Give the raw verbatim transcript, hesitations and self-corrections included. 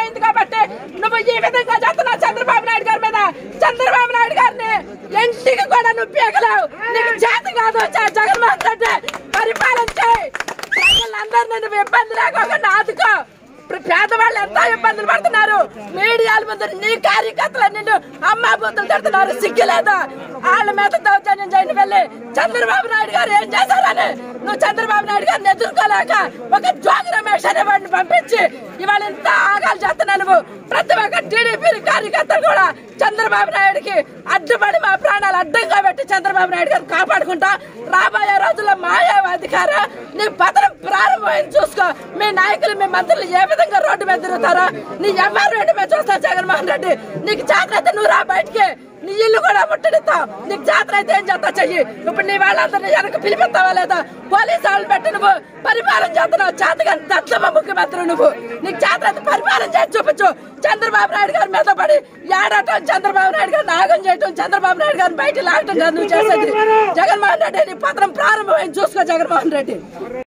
అయింది కాబట్టి నువ్వు ఈ విధంగా చేస్తున్నావు చంద్రబాబు నాయుడు గారి మీద. చంద్రబాబు నాయుడు గారిని ఇంటికి కూడా నువ్వు పీకలేవు. నీకు చేత కాదు జగన్మోహన్ రెడ్డి పరిపాలన చేయి. ప్రజలందరినీ నువ్వు ఇబ్బంది లేకుండా ఆదుకో. పేదవాళ్ళు ఎంతో ఇబ్బందులు పడుతున్నారు. మీడియాల ముందు నీ కార్యకర్తలు నిన్ను అమ్మా బుద్ధులు తిడుతున్నారు. సిగ్గులేదా? వాళ్ళ మీద దౌర్జన్యం చేయని వెళ్ళి చంద్రబాబు నాయుడు గారు ఏం చేశారని నువ్వు చంద్రబాబు నాయుడు గారిని ఎదుర్కోలేక ఒక జోగి రమేష్ అనే వాడిని పంపించి ఇవాళ ఇంత ఆగాలు చేస్తున్నావు నువ్వు. ప్రతి ఒక్క టీడీపీ కార్యకర్తలు కూడా చంద్రబాబు నాయుడికి అడ్డుపడి మా ప్రాణాలు అడ్డంగా పెట్టి చంద్రబాబు నాయుడు గారిని కాపాడుకుంటా. రాబోయే రోజుల్లో మాయావ అధికార నీ పతనం ప్రారంభమైంది చూసుకో. మీ నాయకులు మీ మంత్రులు ఏ విధంగా రోడ్డు మీద తిరుగుతారో నీ ఎవరు రోడ్డు మీద చూస్తారు. జగన్మోహన్ రెడ్డి నీకు జాగ్రత్త, నువ్వు రా బయటికి. నీ ఇల్లు కూడా ముట్టడిస్తావు. నీకు జాతర అయితే ఏం చేస్తా చెయ్యి. ఇప్పుడు నీ వాళ్ళందరినీ వెనక పిలిపిస్తావా లేదా? పోలీసు వాళ్ళు పెట్టి నువ్వు పరిపాలన చేస్తున్నావు. చేతగా దత్తమ్మ ముఖ్యమంత్రి నువ్వు. నీకు జాతర అయితే పరిపాలన చేసి చూపించు. చంద్రబాబు నాయుడు గారి మీద పడి ఏడటం, చంద్రబాబు నాయుడు గారిని నాగం చేయటం, చంద్రబాబు నాయుడు గారిని బయట లాగటం కాదు నువ్వు చేసేది. జగన్మోహన్ రెడ్డి నీ పత్రం ప్రారంభమైంది చూసుకో. జగన్మోహన్ రెడ్డి